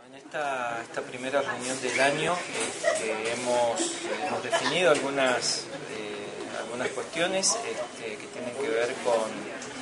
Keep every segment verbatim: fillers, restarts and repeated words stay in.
En esta, esta primera reunión del año este, hemos, hemos definido algunas, eh, algunas cuestiones este, que tienen que ver con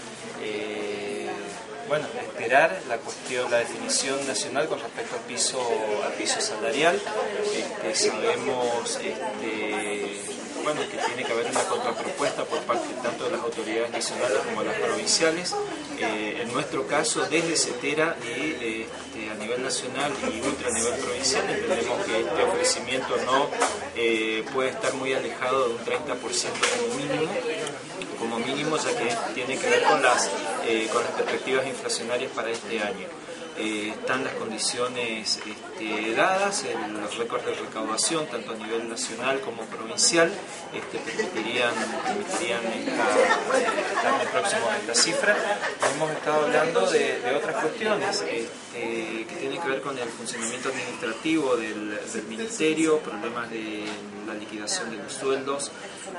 eh, bueno, esperar la cuestión, la definición nacional con respecto al piso, al piso salarial. Este, sabemos este, bueno, que tiene que haber una contrapropuesta por parte tanto de las autoridades nacionales como de las provinciales. Eh, en nuestro caso, desde CETERA y este, a nivel nacional y ultra a nivel provincial, entendemos que este ofrecimiento no eh, puede estar muy alejado de un treinta por ciento como mínimo, como mínimo, ya que tiene que ver con las, eh, con las perspectivas inflacionarias para este año. Eh, están las condiciones este, dadas, el, los récords de recaudación, tanto a nivel nacional como provincial, este, permitirían, permitirían esta, estar muy próximos a esta cifra. Hemos estado hablando de, de otras cuestiones este, que tienen que ver con el funcionamiento administrativo del, del Ministerio, problemas de la liquidación de los sueldos,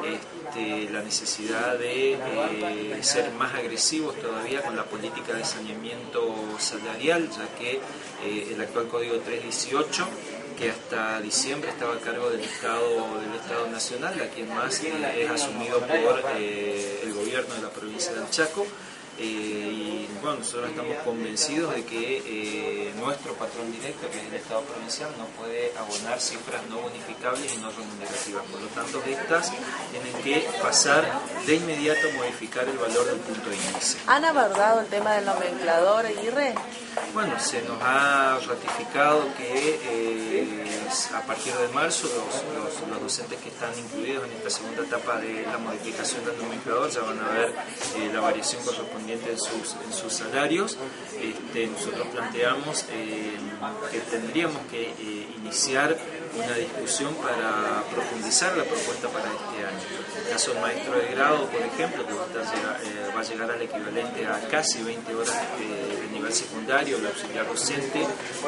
este, la necesidad de eh, ser más agresivos todavía con la política de saneamiento salarial, ya que eh, el actual Código tres dieciocho, que hasta diciembre estaba a cargo del Estado, del Estado Nacional, a quien más eh, es asumido por eh, el gobierno de la provincia del Chaco. Eh, y bueno, nosotros estamos convencidos de que eh, nuestro patrón directo, que es el Estado provincial, no puede abonar cifras no bonificables y no remunerativas. Por lo tanto, estas tienen que pasar de inmediato a modificar el valor del punto de índice. ¿Han abordado el tema del nomenclador, Aguirre? Bueno, se nos ha ratificado que eh, a partir de marzo los, los, los docentes que están incluidos en esta segunda etapa de la modificación del nomenclador ya van a ver eh, la variación correspondiente en sus, en sus salarios. Este, nosotros planteamos eh, que tendríamos que eh, iniciar una discusión para profundizar la propuesta para este año. En el caso del maestro de grado, por ejemplo, que va a, estar, eh, va a llegar al equivalente a casi veinte horas de, de nivel secundario, el auxiliar docente,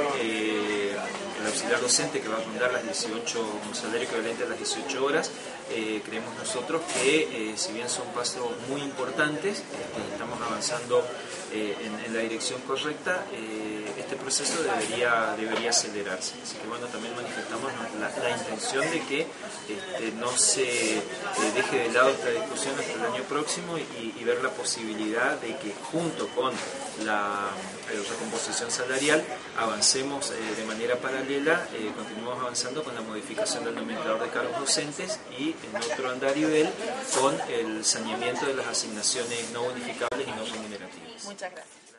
eh, el auxiliar docente que va a rondar las dieciocho, un salario equivalente a las dieciocho horas, eh, creemos nosotros que eh, si bien son pasos muy importantes, este, estamos avanzando eh, en, en la dirección correcta, eh, este proceso debería, debería acelerarse. Así que bueno, también manifestamos la, la intención de que este, no se eh, deje de lado esta discusión hasta el año próximo y, y ver la posibilidad de que junto con la eh, recomposición salarial avancemos eh, de manera paralela, eh, continuemos avanzando con la modificación del nomenclador de cargos docentes y en otro andarivel con el saneamiento de las asignaciones no bonificables y no remunerativas. Muchas gracias.